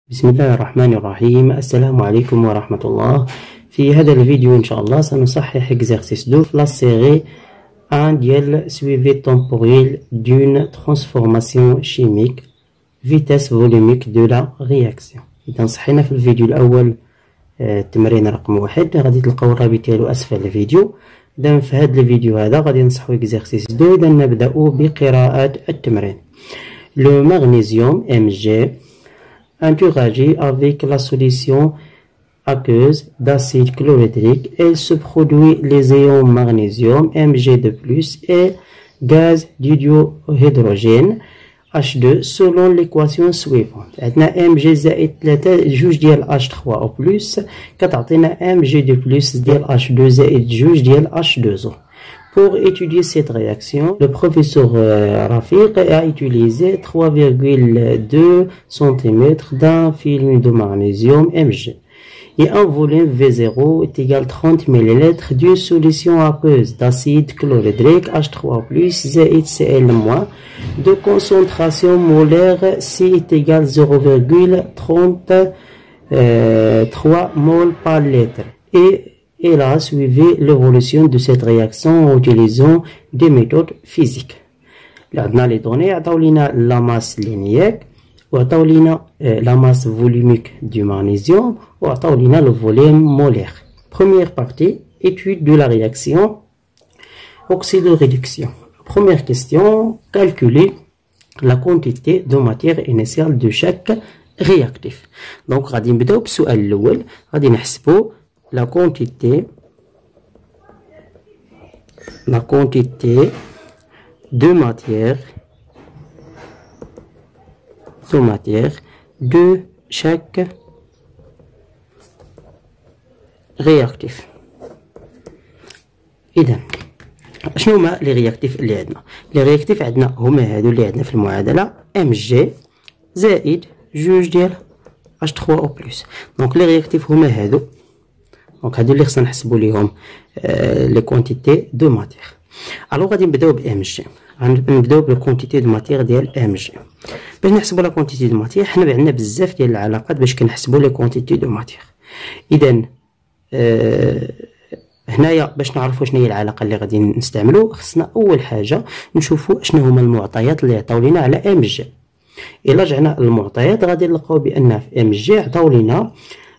بسم الله الرحمن الرحيم. السلام عليكم ورحمة الله. في هذا الفيديو إن شاء الله سنصحح exercice 2 في لا série 1 ديال suivi temporel d'une transformation chimique vitesse volumique de la réaction. إذا صحينا في الفيديو الأول التمرين رقم 1 غادي تلقاو الرابط ديالو أسفل الفيديو. إذا في هذا الفيديو هذا غادي نصحو exercice 2. إذا نبدأ بقراءة التمرين. Le magnésium Mg interagit avec la solution aqueuse d'acide chlorhydrique et se produit les ions magnésium Mg2+ et gaz d'hydrogène H2 selon l'équation suivante. عندنا Mg زائد 3 جوج ديال H3 أو بلس كتعطينا Mg2+ ديال H2 زائد جوج ديال H2O. Pour étudier cette réaction, le professeur Rafiq a utilisé 3,2 cm d'un film de magnésium Mg et un volume V0 est égal 30 ml d'une solution aqueuse d'acide chlorhydrique H3+ زائد Cl- de concentration molaire C est égal 0,33 mol par litre et a suivi l'évolution de cette réaction en utilisant des méthodes physiques. عندنا لي دوني عطاو لينا لا ماس لينييك وعطاو لينا لا ماس فوليميك دو مغنيسيوم وعطاو لينا لو فوليوم مولير. Première partie, étude de la réaction oxydoréduction. Première question, calculer la quantité de matière initiale de chaque réactif. Donc غادي نبداو بالسؤال الأول. غادي نحسبو la quantité de matière de chaque réactif. إذا شنو هما لي رياكتيف اللي عندنا؟ لي رياكتيف عندنا هما هادو اللي عندنا في المعادلة Mg زائد جوج ديال H3O+. دونك لي رياكتيف هما هادو. دونك هادو اللي خصنا نحسبو ليهم لي كونتيتي دو ماتيغ. الوغ غادي نبداو ب Mg. غنبداو بالكونتيتي دو ماتيغ ديال Mg. باش نحسبو لا كونتيتي دو ماتيغ حنا عندنا بزاف ديال العلاقات باش كنحسبو لي كونتيتي دو ماتيغ. اذا هنايا باش نعرفو شنو هي العلاقه اللي غادي نستعملو خصنا اول حاجه نشوفو شنو هما المعطيات اللي عطاو لينا على Mg. الا رجعنا للمعطيات غادي نلقاو بان في Mg عطاو لينا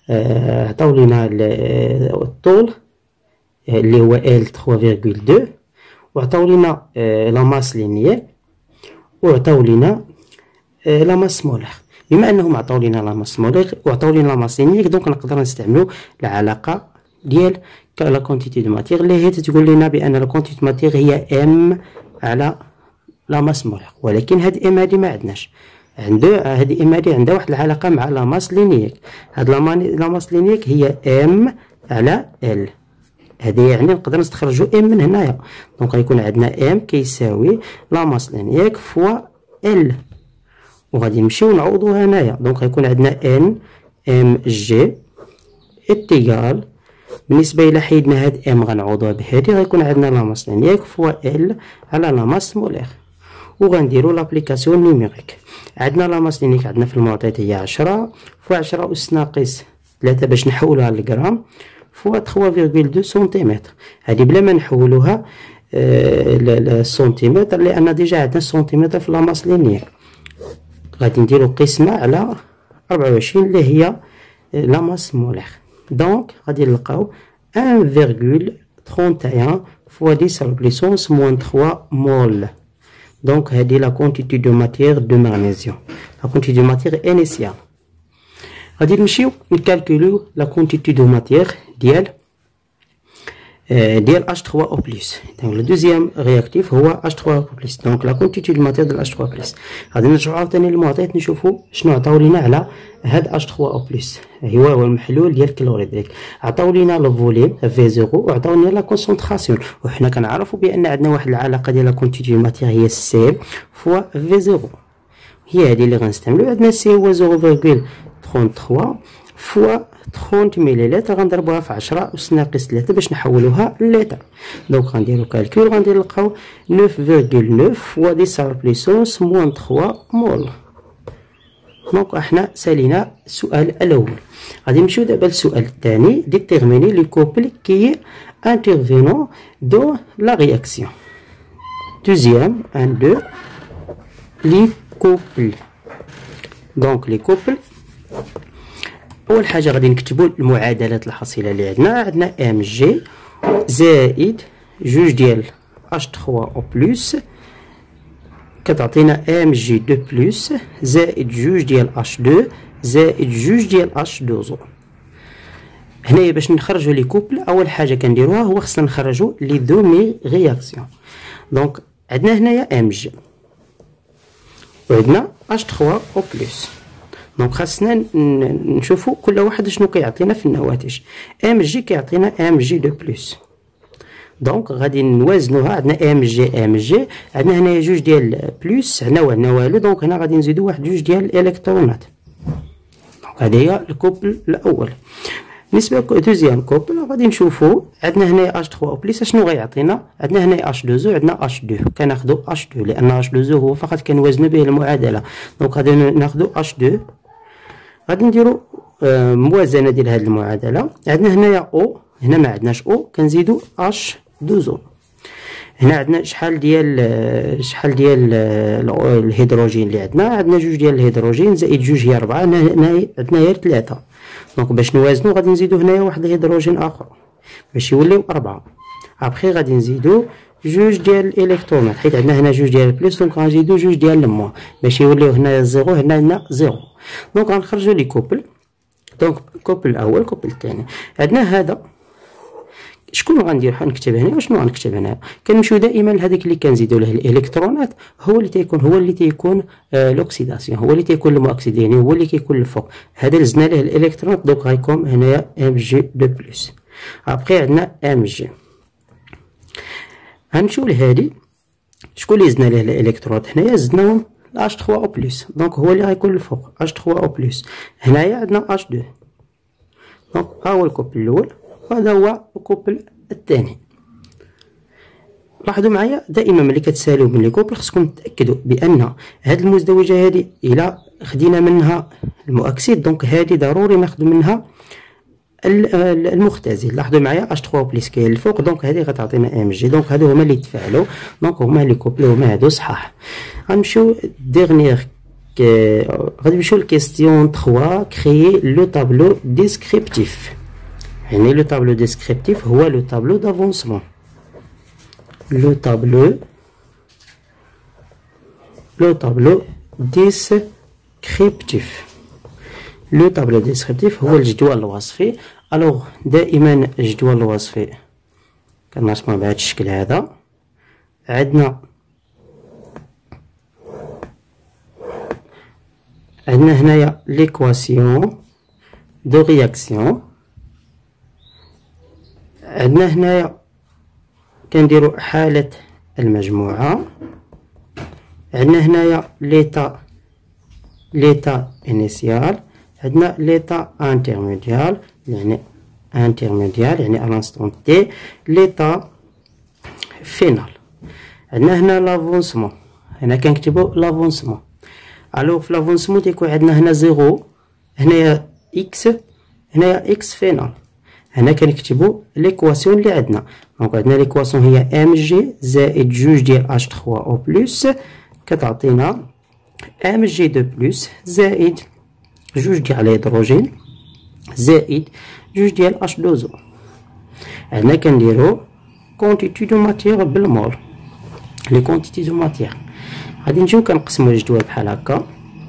الطول اللي هو L 3,2 وعطاو لينا لا ماس لينيير وعطاو لينا لا ماس مولير. بما انهم عطاو لينا لا ماس مولير وعطاو لينا لا ماس لينيير دونك نقدر نستعملو العلاقه ديال لا كونتيتي دو ماتيغ اللي هي تقول لنا بان لا كونتيتي دو ماتيغ هي ام على لا ماس مولير. ولكن هاد ام هادي ما عندناش. هادي ام هادي عندها واحد العلاقه مع لا ماس لينييك. هاد لا ماس لينييك هي ام على ال. هذه يعني نقدر نستخرجو ام من هنايا. دونك غيكون عندنا ام كيساوي لا ماس لينييك فوا ال وغادي نمشيو نعوضو هنايا. دونك غيكون عندنا ان ام جي اتيغال بالنسبه الى حيدنا هاد ام غنعوضوها بهادي غيكون عندنا لا ماس لينييك فوا ال على لا ماس مولير. وغنديرو لابليكاسيون نيميريك. عندنا لا ماس لينييك عندنا في المعطيات هي 10 فوا 10 أس ناقص 3 باش نحولوها للغرام فوا 3,2 سنتيمتر. هادي بلا ما نحولوها للسنتيمتر لان ديجا عندنا سنتيمتر في لا ماس لينييك. غادي نديرو قسمة على 24 اللي هي لا ماس مولير. دونك غادي نلقاو 1,31 فوا 10 بليسونس موان 3 مول. Donc هذه la quantité de matière de magnésium, la quantité de matière initiale. غادي نمشيو نكالكوليو la quantité de matière ديال H3O+. Donc le deuxième réactif هو H3O+. Donc la quantité de matière de H3O+. غادي نرجعو عاوتاني للمعطيات نشوفو شنو عطاو لينا على هاد H3O+. هو المحلول ديال الكلوريدريك. عطاو لينا لو فوليوم V0 وعطاو لينا لا كونسونطراسيون وحنا كنعرفوا بان عندنا واحد العلاقه ديال لا كونتيتي دو ماتيغ هي C فوا V0. هي هذه اللي غنستعملو. عندنا C هو 0,33 فوا 30 مليلتر غنضربوها في 10 أس ناقص 3 باش نحولوها للتر. دونك غنديرو كالكول غندير نلقاو 9,9 فوا 10 بليسونس موان 3 مول. دونك احنا سالينا السؤال الاول. غادي نمشيو دابا للسؤال الثاني. ديتيرميني لي كوبل كي انترفينون دو لا رياكسيون. دوزيام 1 2 لي كوبل. دونك لي كوبل اول حاجه غادي نكتبوا المعادلات الحاصله اللي عندنا ام جي زائد جوج ديال اش 3 او بلس كتعطينا ام جي 2 بلس زائد جوج ديال اش 2 زائد جوج ديال اش 2 زو. هنايا باش نخرجوا لي كوبل اول حاجه كنديروها هو خصنا نخرجوا لي دومي رياكسيون. دونك عندنا هنايا ام جي وعندنا اش 3 او بلس. دونك خاصنا نشوفوا كل واحد شنو كيعطينا في النواتج. ام جي كيعطينا ام جي 2 بلس. دونك غادي نوازنوها. عندنا ام جي عندنا هنايا جوج ديال بلس هنا وهنا والو. دونك هنا غادي نزيدو واحد جوج ديال الالكترونات. دونك هذه هي الكوبل الاول. بالنسبه للدوزيام كوبل غادي نشوفو عندنا هنايا اش 3 بلس شنو غيعطينا. عندنا هنايا اش 2 زو عندنا اش 2 كناخدو اش 2 لان اش 2 زو هو فقط كنوازنو به المعادله. دونك غادي ناخدو اش 2 غادي نديرو موازنه ديال هذه المعادله. عندنا هنايا او هنا ما عندناش او كنزيدو اش 2 زو. هنا عندنا شحال ديال الهيدروجين اللي عندنا جوج ديال الهيدروجين زائد جوج هي 4. هنا عندنا غير 3. دونك باش نوازنو غادي نزيدو هنايا واحد الهيدروجين اخر باش يوليو 4. ابخي غادي نزيدو جوج ديال الالكترونات حيت عندنا هنا جوج ديال البلس. دونك غنزيدو جوج ديال الموا باش يوليو هنايا 0 هنا عندنا 0. دونك غنخرجو لي كوبل. دونك كوبل الاول كوبل الثاني. عندنا هذا شكون غندير غنكتب هنا وشنو غنكتب هنا. كنمشيو دائما لهذاك اللي كنزيدو له الالكترونات هو اللي تيكون لوكسيداسيون هو اللي تيكون المؤكسد يعني هو اللي كيكون الفوق. هذا لزنا له الالكترونات دونك غيكون هنايا ام جي 2 بلس. ابخي عندنا ام جي. غنمشيو لهادي شكون اللي زدنا له الالكترونات هنايا زدناهم اش 3 او بلس. دونك هو اللي غيكون الفوق اش 3 او بلس. هنايا عندنا اش 2. دونك ها هو الكوبل الاول وهذا هو الكوبل الثاني. لاحظوا معايا دائما ملي كتساليو من لي كوبل خصكم تاكدوا بان هاد المزدوجه هذه الا خدينا منها المؤكسد دونك هذه ضروري ناخذ منها المختزل. لاحظوا معايا اش 3 بلس كاين الفوق دونك هذه غتعطينا ام جي. دونك هادو هما اللي تفاعلوا دونك هما لي كوبل هما هادو صحاح. غنمشيو ديرنيير غادي نمشيو لكيستيون 3 كريي لو طابلو ديسكريبتيف. يعني لو طابلو ديسكريبتيف هو لو طابلو دافونسمون. لو طابلو ديسكريبتيف. لو طابلو ديسكريبتيف هو الجدول الوصفي. الوغ دائما الجدول الوصفي كنرسموه بهذا الشكل هذا. عندنا هنايا ليكواسيون دو رياكسيون. عندنا هنايا كنديرو حالة المجموعة. عندنا هنايا ليتا انيسيال. عندنا ليتا انترميديال يعني انستون تي. ليتا فينال. عندنا هنا لافونسمون. هنا كنكتبو لافونسمون. الوغ في لافونسمون تيكون عندنا هنا 0 هنايا اكس هنايا اكس فينال. هنا كنكتبو ليكواسيون اللي عندنا. دونك عندنا ليكواسيون هي ام جي زائد جوج ديال اش 3 او بلس كتعطينا ام جي 2 بلس زائد جوج ديال الهيدروجين زائد جوج ديال اش 2 زو. هنا كنديرو كونتيتي دو ماتيير بالمول. لي كونتيتي دو ماتيير غادي نجيو كنقسمو الجدول بحال هكا.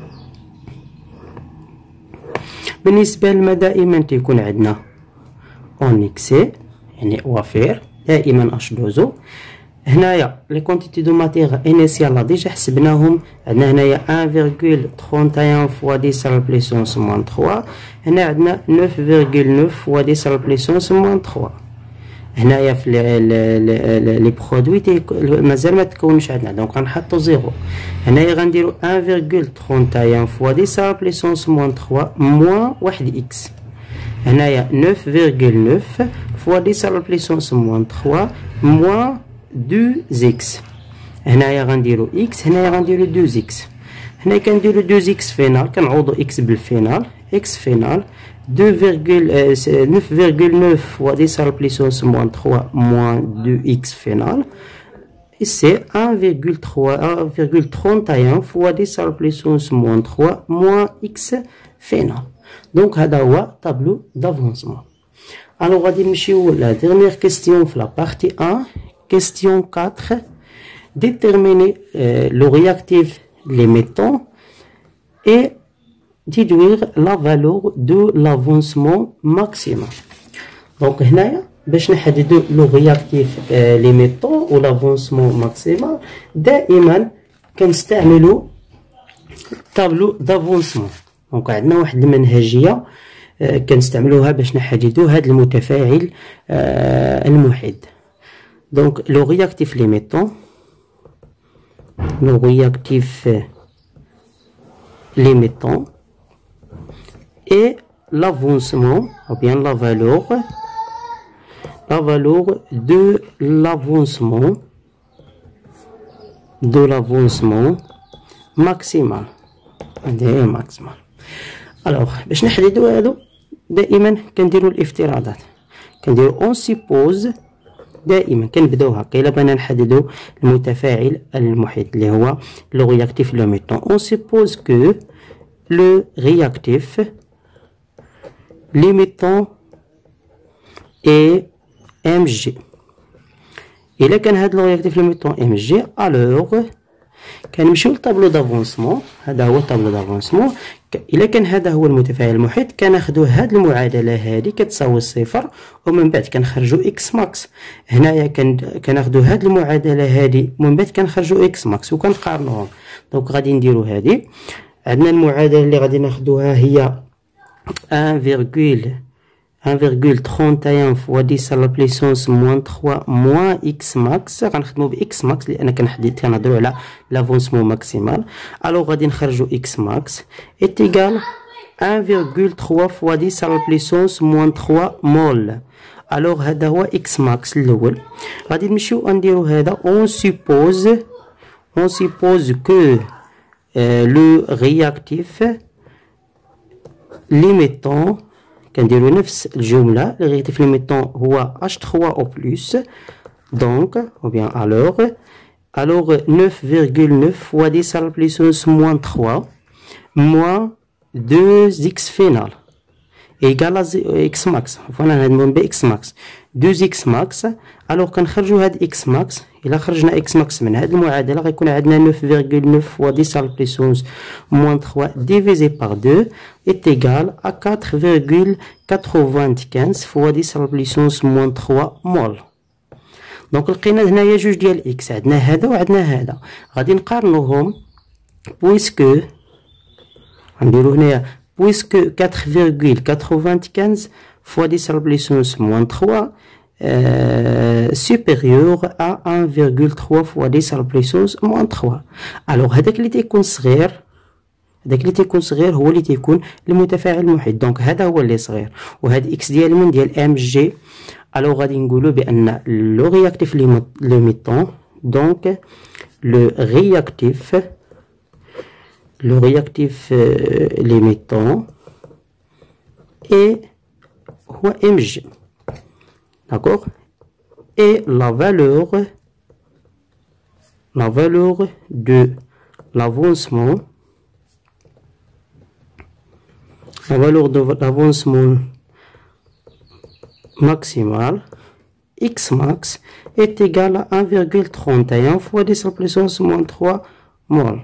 بالنسبه للماء دائما تيكون عندنا اون اكسي يعني وافير دائما اش 2 زو. هنايا لي كونتيتي دو ماتيغ انيسيال ديجا حسبناهم. عندنا هنايا 1.31 فوا 10 بليسونس موان 3. هنا عندنا 9.9 فوا 10 بليسونس موان 3. هنايا في لي برودوي مازال ما تكونش عندنا دونك غنحطو 0. هنايا غنديرو 1.31 فوا 10 بليسونس موان 3 موان 1 اكس. هنايا 9.9 فوا 10 بليسونس موان 3 موان 2 اكس. هنايا غنديرو اكس هنايا غنديرو 2 اكس. هنا كنديرو 2 اكس فينال، كنعوضو اكس بالفينال، اكس فينال 9,9 fois 10 à la puissance moins 3 moins 2x final. Et c'est 1,31 fois 10 à la puissance moins 3 moins x final. Donc, c'est le tableau d'avancement. Alors, on va dire la dernière question de la partie 1. Question 4. Déterminer le réactif limitant et déduire la valeur de l'avancement maximum. Donc, هنايا باش نحددو لو رياكتيف ليميتون و لافونسمون ماكسيمال دائما كنستعملو طابلو دافونسمون. دونك عندنا واحد المنهجيه كنستعملوها باش نحددو هاد المتفاعل المحيد. دونك لو رياكتيف ليميتون، لو رياكتيف limitant et l'avancement ou bien la valeur de l'avancement maximal. Alors باش نحددو هادو دائما كنديرو الافتراضات، كنديرو اون سيبوز، دائما كنبداو هكا الا بغينا نحددو المتفاعل المحيط اللي هو لو رياكتيف ليميتون. اون سيبوز كو لو رياكتيف limitant est mg. إلا كان هاد لو رياكتيف ليميتون mg alors كنمشيو للطابلو دافونسمون. هذا هو الطابلو دافونسمون. إلا كان هذا هو المتفاعل المحيط كناخدو هاد المعادلة هادي كتساوي الصفر ومن بعد كنخرجو اكس ماكس. هنايا كناخدو هاد المعادلة هادي ومن بعد كنخرجو اكس ماكس وكنقارنوهم. دونك غادي نديرو هادي، عندنا المعادلة اللي غادي ناخدوها هي 1,31 fois 10 à la puissance moins 3 moins x max. غنخدمو ب x max لأن كنهضرو على l'avancement maximal. alors غادي نخرجو x max est égal 1,3 fois 10 à la puissance moins 3 mol. alors هذا هو x max الأول. غادي نمشيو نديرو هذا on suppose que le réactif limitant كنديرو نفس الجملة. le réactif limitant هو H3 au plus. donc ou bien alors 9,9 fois 10 à la puissance moins 3 moins 2x final égal à x max. فوالا نهضمو ب x max 2x max. alors كنخرجو هاد x max. إلا خرجنا x max من هاد المعادلة غيكون عندنا 9,9 fois 10 à la puissance moins 3 divisé par 2 est égal à 4,95 fois 10 à la puissance moins 3 mol. دونك لقينا هنايا جوج ديال x، عندنا هذا وعندنا هذا. غادي نقارنوهم بويسكو غنديرو هنايا بويسكو 4,95 fois 10 à la puissance moins 3 supérieur à 1,3 fois 10 à la puissance moins 3. alors هذاك اللي تيكون صغير، هذاك اللي تيكون صغير هو اللي تيكون المتفاعل المحيط. دونك هذا هو اللي صغير وهاد اكس ديال من ديال ام جي. alors غادي نقولوا بان لو رياكتيف ليميتون دونك لو رياكتيف limitant et هو mg. d'accord. et la valeur de l'avancement maximal x max est égal à 1,31 fois 10 à la puissance moins 3 mol.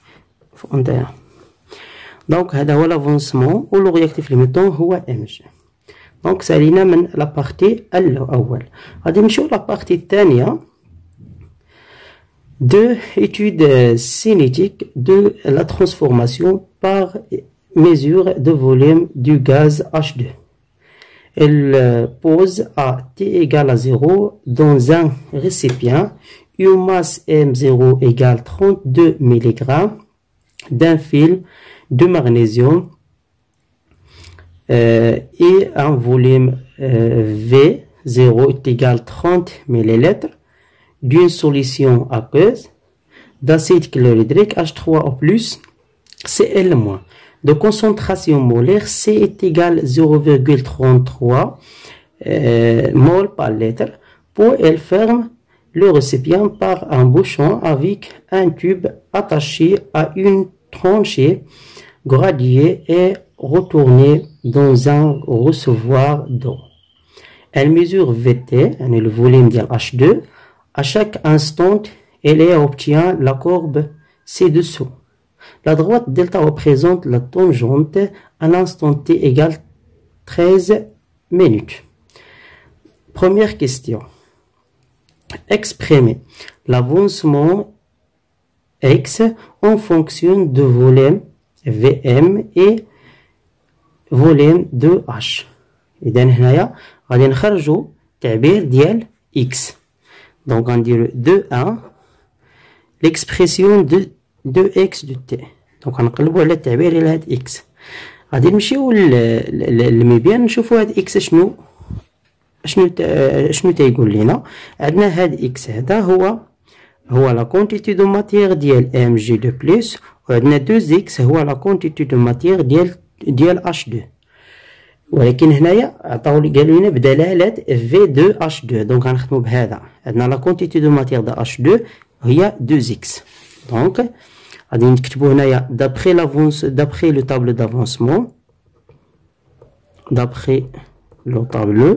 donc هذا هو l'avancement و لو رياكتيف ليميتون هو mg. دونك سالينا من لابارتي الأول. غادي نمشيو لابارتي الثانية de étude cinétique de la transformation par mesure de volume du gaz H2. Elle pose à T égale à 0 dans un récipient une masse M0 égale 32 mg d'un film de magnésium et un volume V0 est égal à 30 ml d'une solution aqueuse d'acide chlorhydrique H3O+, Cl-. De concentration molaire, C est égal à 0,33 mol par litre. Pour elle ferme le récipient par un bouchon avec un tube attaché à une tranchée graduée et retournée dans un réservoir d'eau. Elle mesure Vt, le volume de H2. À chaque instant, elle obtient la courbe ci-dessous. La droite delta représente la tangente à l'instant t égale 13 minutes. Première question. Exprimer l'avancement x en fonction de volume Vm et volume de H. إذا هنايا غادي نخرجوا تعبير ديال x. Donc غنديرو 2 l'expression de x de t. Donc غنقلبوا على التعبير ديال هاد x. غادي نمشيو للمبيان نشوفوا هاد x شنو تيقول لنا. عندنا هاد x هذا هو لا كونتيتي دو ماتيير ديال ام جي دو بلس، وعندنا 2x هو لا كونتيتي دو ماتيير ديال اش 2. ولكن هنايا عطاو لي قالوا لنا بدلاله في 2 اش 2. دونك غنخدموا بهذا. عندنا لا كونتيتي دو ماتيير د اش 2 هي 2x. دونك غادي نكتبوا هنايا دابخي لافونس دابخي لو طابلو دافونسمون دابخي لو طابلو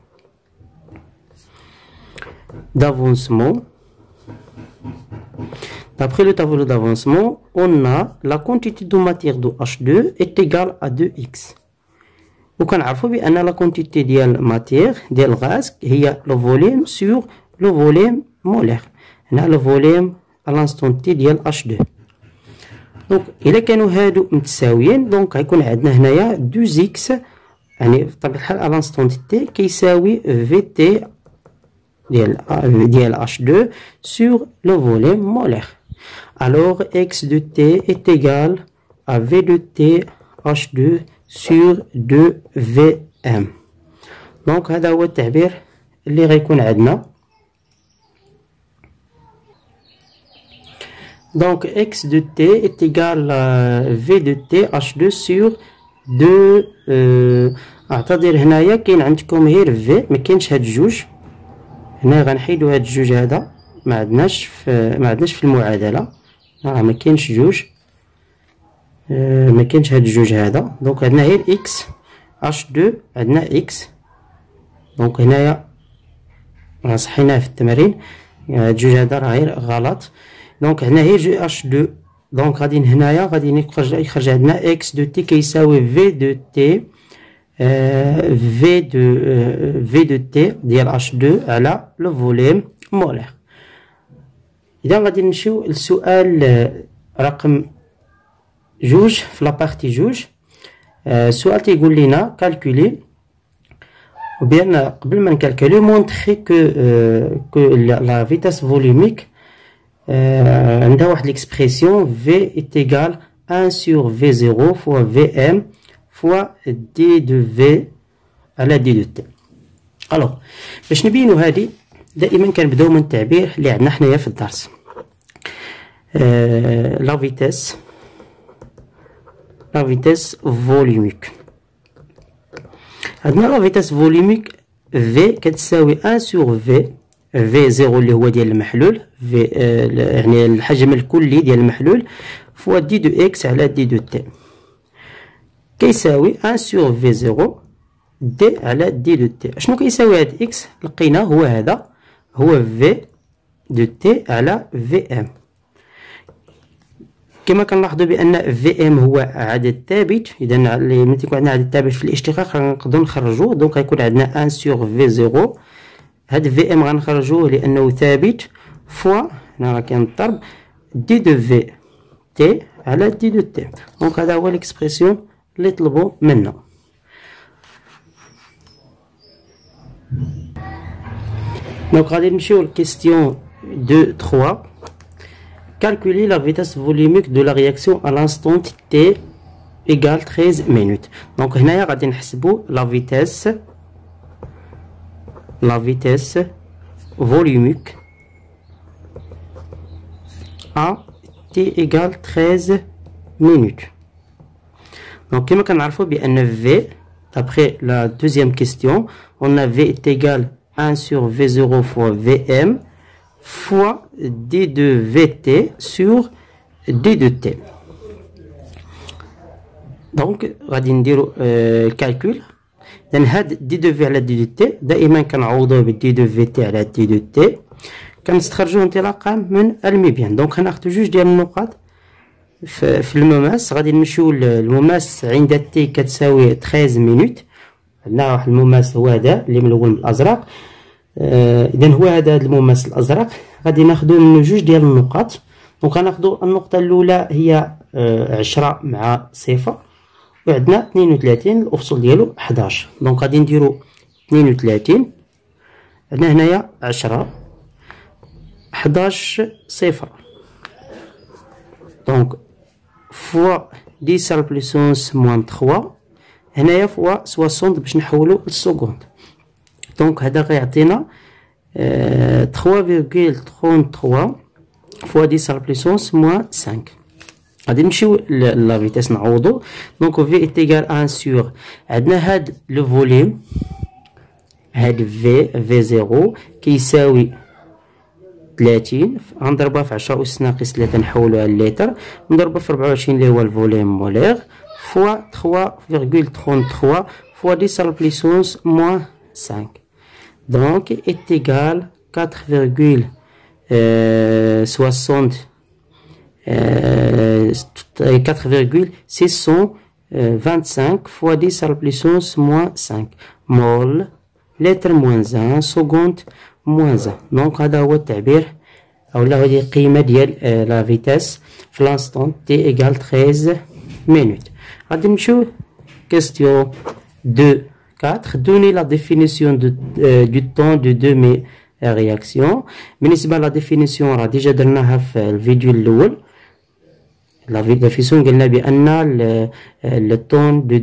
d'avancement. D'après le tableau d'avancement, on a la quantité de matière de H2 est égale à 2x. وكنعرفوا بأن la quantité ديال matière ديال الغاز هي le volume sur le volume molaire. هنا le volume à l'instant t ديال H2. دونك إلا كانوا هادو متساويين دونك غيكون عندنا هنايا 2x يعني بطبيعة الحال à l'instant t كيساوي Vt ديال H2 sur le volume molaire. Alors x de t est égal à V de t H2 sur 2Vm. Donc هذا هو التعبير اللي غيكون عندنا. Donc x de t est égal à V de t H2 sur 2 اعتذر هنايا كاين عندكم غير في ما كاينش هاد الجوج. هنا غنحيدو هاد الجوج هذا ما عندناش في المعادله. ما كاينش جوج ما كاينش هاد الجوج هذا. دونك عندنا غير اكس H2 عندنا اكس. دونك هنايا صحيناه في التمرين هاد الجوج هذا راه غير غلط. دونك عندنا غير H2. دونك غادي هنايا غادي يخرج عندنا اكس دو تي كيساوي في دو تي في دو تي ديال H2 على لو فوليم مولير. إذا غادي نمشيو للسؤال رقم جوج في لابارتي جوج. السؤال تيقول لنا كالكولي ou bien قبل ما نكالكولي مونطخي كو لا فيتاس فوليميك عندها واحد ليكسبريسيون V est égal 1 sur V0 fois Vm fois d de V على d de t. الوغ باش نبينو هادي دائما كنبداو من التعبير اللي عندنا حنايا في الدرس. لا فيتاس فوليميك. عندنا لا فيتاس فوليميك V كتساوي 1 sur V V0 اللي هو ديال المحلول V يعني الحجم الكلي ديال المحلول فوا دي دو اكس على دي دو تي كيساوي 1 sur V0 دي على دي دو تي. شنو كيساوي هاد اكس؟ لقينا هو هذا هو V دو تي على Vm. كما كنلاحظوا بان Vm هو عدد ثابت. اذا ملي تيكون عندنا عدد ثابت في الاشتقاق غنقدروا نخرجوه. دونك غيكون عندنا 1 sur V0 هاد Vm غنخرجوه لانه ثابت فوا هنا راه كاين الضرب دي دو في تي على دي دو تي. دونك هذا هو ليكسبرسيون اللي طلبوا منا. دونك غادي نمشيو للكيستيون 2 3. Calculer la vitesse volumique de la réaction à l'instant t égale 13 minutes. Donc هنايا غادي نحسبوا la vitesse volumique à t égale 13 minutes. Donc كما كنعرفوا بأن V d'après la deuxième question on a V est égal 1 sur V0 fois Vm fois D de Vt sur D de T. Donc غادي نديرو الكالكول. إذن هاد دي دو في على دي دو تي دائما كنعوضوه بالدي دو في تي على دي دو تي كنستخرجوه انطلاقا من الميبيان. دونك غناخدو جوج ديال النقاط في المماس. غادي نمشيو للمماس عند تي كتساوي 13 مينوت. عندنا واحد المماس هو هذا اللي ملون بالازرق. اذا هو هذا المماس الازرق غادي ناخدو منه جوج ديال النقاط. دونك غناخدو النقطه الاولى هي 10 مع صفر وعندنا 32 الافصل ديالو 11. دونك غادي نديرو 32 عندنا هنايا 10 11 صفر. دونك فوا 10 على بليسونس موان 3 هنايا فوا 60 باش نحولو للسكوند. دونك هذا غيعطينا 3.33 فوا 10 على بليسونس موان 5. غادي نمشيو لا فيتاس نعوضو. دونك في ايت ايغال 1 سور عندنا هاد لو فوليوم هاد في 0 كيساوي 30 غنضربها في 10 أس ناقص 3 نحولوها للتر نضربها في 24 اللي هو الفوليوم مولير فوا 3.33 فوا 10 على بليسونس موان 5. دونك ايت ايغال 4.60 4,625 fois 10 à la puissance moins 5 mol litre moins 1 seconde moins 1. Donc هذا هو التعبير أو لا هذه القيمة ديال لا فيتاس في لانستون تي إيكال 13 minutes. غادي نمشيو question 2.4 donner la définition du temps de demi-réaction. بالنسبة لا ديفينيسيون راه ديجا درناها في الفيديو الأول. La définition قلنا بأن le temps de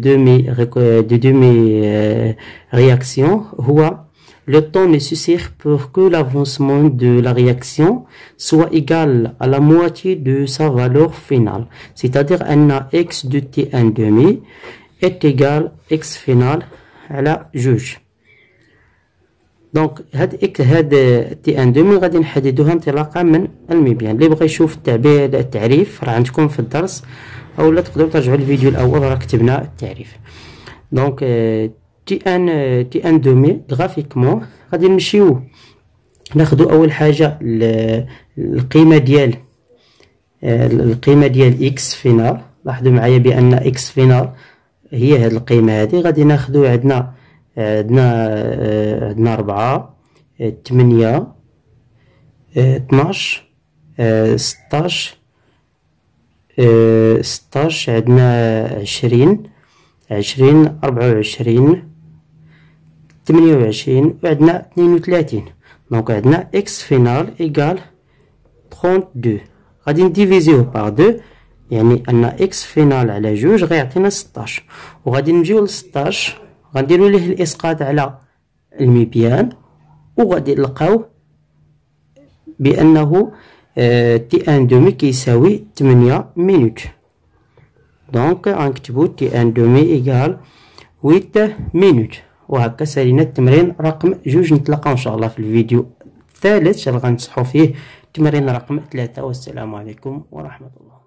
demi-réaction هو le temps nécessaire pour que l'avancement de la réaction soit égal à la moitié de sa valeur finale. C'est-à-dire أن x de t1 demi est égal x final على جوج. دونك هاد تي ان دومي غادي نحددوها انطلاقا من الميبيان. اللي بغى يشوف التعريف راه عندكم في الدرس اولا تقدروا ترجعوا للفيديو الاول راه كتبنا التعريف. دونك تي ان دومي غرافيكمون غادي نمشيو ناخدو اول حاجه القيمه ديال اكس فينال. لاحظوا معايا بان اكس فينال هي هاد القيمه هذه. غادي ناخدو عندنا 4 8 12 16 عندنا 20 24 28 وعندنا 32. دونك عندنا اكس فينال ايكال 32. غادي نديفيزيوه باغ 2 يعني ان اكس فينال على جوج غيعطينا 16. وغادي نجيو ل 16 غنديرو ليه الاسقاط على الميبيان وغادي نلقاو بانه تي ان دومي كيساوي 8 مينوت. دونك غنكتبو تي ان دومي ايكال 8 مينوت. وهكا سالينا التمرين رقم 2. نتلاقاو ان شاء الله في الفيديو الثالث اللي غنصحو فيه تمرين رقم 3. والسلام عليكم ورحمة الله.